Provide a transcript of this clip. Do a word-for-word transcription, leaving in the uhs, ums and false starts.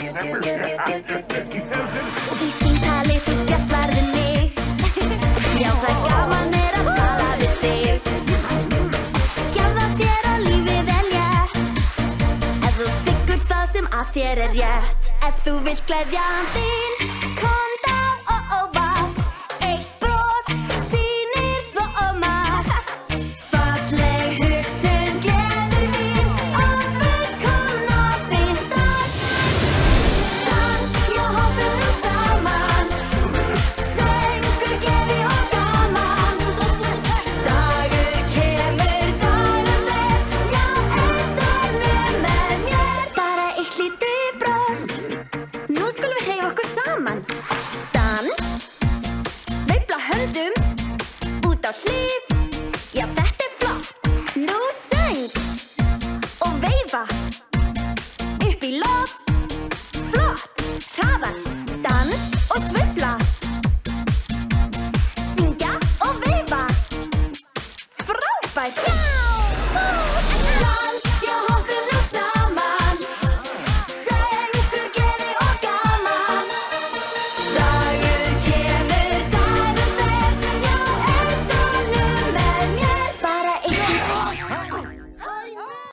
Í símtali þú spjallar við mig. Já, það gaman er að tala við þig. Gefðu þér og lífið er létt. Ef þú þiggur það sem að þér er rétt. Ef þú vilt gleðja þín,